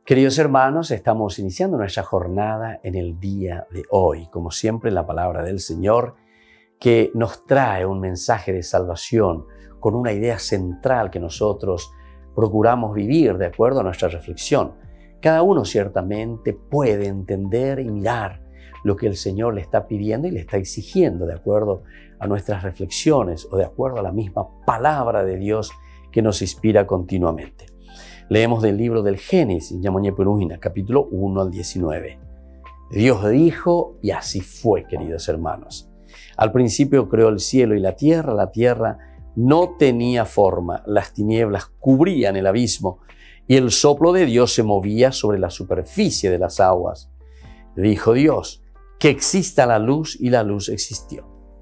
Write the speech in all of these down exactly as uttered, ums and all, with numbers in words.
Queridos hermanos, estamos iniciando nuestra jornada en el día de hoy. Como siempre, la palabra del Señor que nos trae un mensaje de salvación con una idea central que nosotros procuramos vivir de acuerdo a nuestra reflexión. Cada uno ciertamente puede entender y mirar lo que el Señor le está pidiendo y le está exigiendo de acuerdo a nuestras reflexiones o de acuerdo a la misma palabra de Dios que nos inspira continuamente. Leemos del libro del Génesis, capítulo uno al diecinueve. Dios dijo, y así fue, queridos hermanos. Al principio creó el cielo y la tierra. La tierra no tenía forma, las tinieblas cubrían el abismo y el soplo de Dios se movía sobre la superficie de las aguas. Dijo Dios, que exista la luz, y la luz existió.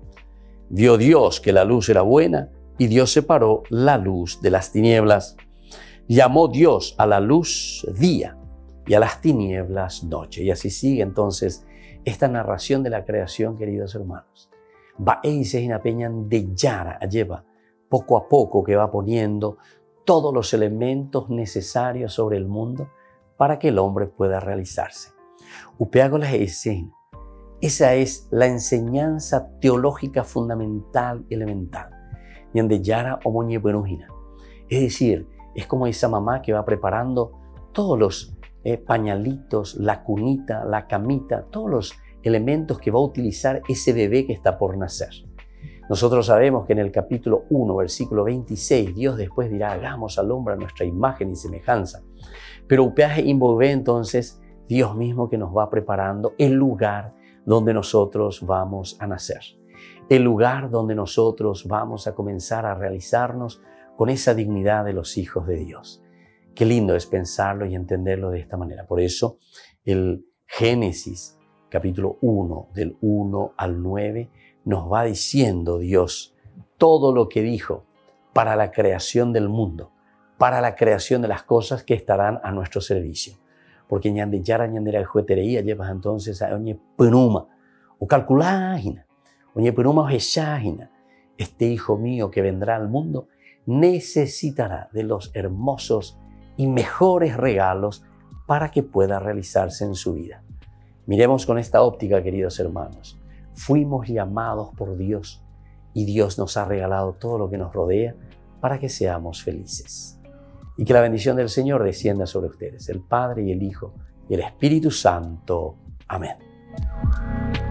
Vio Dios que la luz era buena y Dios separó la luz de las tinieblas. Llamó Dios a la luz día y a las tinieblas noche. Y así sigue entonces esta narración de la creación, queridos hermanos. Va a peñan de Yara a lleva poco a poco que va poniendo todos los elementos necesarios sobre el mundo para que el hombre pueda realizarse. Upeago la escena. Esa es la enseñanza teológica fundamental y elemental. Yande Yara o Moñe Benujina. Es decir, es como esa mamá que va preparando todos los eh, pañalitos, la cunita, la camita, todos los elementos que va a utilizar ese bebé que está por nacer. Nosotros sabemos que en el capítulo uno, versículo veintiséis, Dios después dirá, hagamos al hombre a nuestra imagen y semejanza. Pero upeaje involve entonces Dios mismo que nos va preparando el lugar donde nosotros vamos a nacer. El lugar donde nosotros vamos a comenzar a realizarnos con esa dignidad de los hijos de Dios. Qué lindo es pensarlo y entenderlo de esta manera. Por eso el Génesis, capítulo uno, del uno al nueve, nos va diciendo Dios todo lo que dijo para la creación del mundo, para la creación de las cosas que estarán a nuestro servicio. Porque ñande yara ñandera el juetería llevas entonces a oñe penuma o calculágina, oñe penuma o jeshágina. Este hijo mío que vendrá al mundo necesitará de los hermosos y mejores regalos para que pueda realizarse en su vida. Miremos con esta óptica, queridos hermanos. Fuimos llamados por Dios y Dios nos ha regalado todo lo que nos rodea para que seamos felices. Y que la bendición del Señor descienda sobre ustedes, el Padre y el Hijo y el Espíritu Santo. Amén.